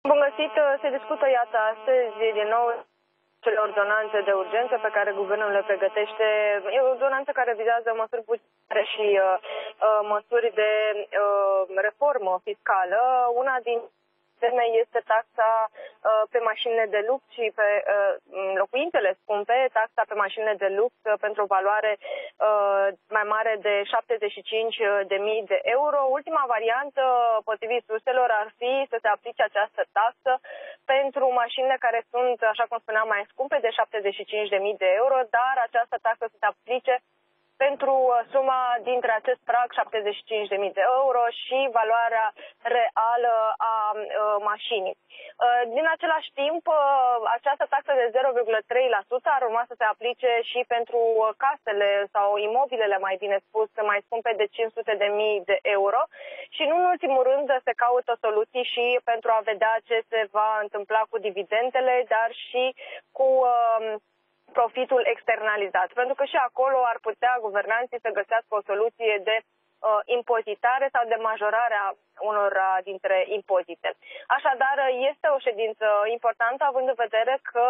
Bun găsit, se discută, iată, astăzi din nou cele ordonanțe de urgență pe care guvernul le pregătește. E o ordonanță care vizează măsuri bugetare și măsuri de reformă fiscală. Una din teme este taxa pe mașinile de lux și pe locuințele scumpe, taxa pe mașinile de lux pentru o valoare mai mare de 75.000 de euro. Ultima variantă, potrivit surselor, ar fi să se aplice această taxă pentru mașinile care sunt, așa cum spuneam, mai scumpe de 75.000 de euro, dar această taxă să se aplice pentru suma dintre acest prag, 75.000 de euro, și valoarea reală a mașinii. Din același timp, această taxă de 0,3% ar urma să se aplice și pentru casele sau imobilele, mai bine spus, mai scumpe de 500.000 de euro. Și nu în ultimul rând se caută soluții și pentru a vedea ce se va întâmpla cu dividendele, dar și cu profitul externalizat, pentru că și acolo ar putea guvernanții să găsească o soluție de impozitare sau de majorare a unor dintre impozite. Așadar, este o ședință importantă, având în vedere că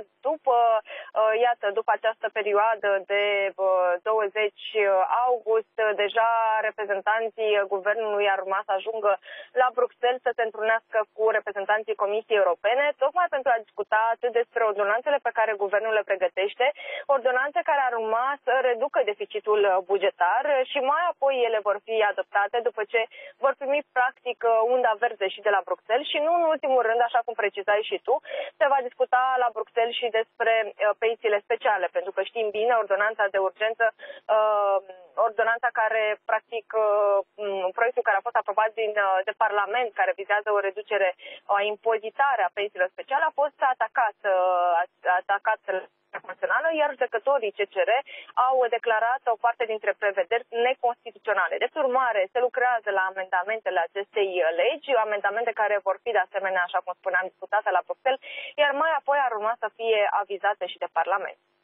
după această perioadă de 20 august, deja reprezentanții guvernului ar urma să ajungă la Bruxelles să se întrunească cu reprezentanții Comisiei Europene, tocmai pentru a discuta atât despre ordonanțele pe care guvernul le pregătește, ordonanțe care ar urma să reducă deficitul bugetar și mai apoi ele vor fi adoptate după ce vor primi practic unda verde și de la Bruxelles și nu în ultimul rând, așa cum precizai și tu, se va discuta la Bruxelles și despre pensiile speciale, pentru că știm bine, ordonanța de urgență, ordonanța care practic, proiectul care a fost aprobat de Parlament, care vizează o reducere, o impozitare a pensiilor speciale, a fost atacat națională, iar judecătorii CCR au declarat o parte dintre prevederi neconstituționale. De urmare, se lucrează la amendamentele acestei legi, amendamente care vor fi de asemenea, așa cum spuneam, discutate la Bruxelles, iar mai apoi ar urma să fie avizate și de Parlament.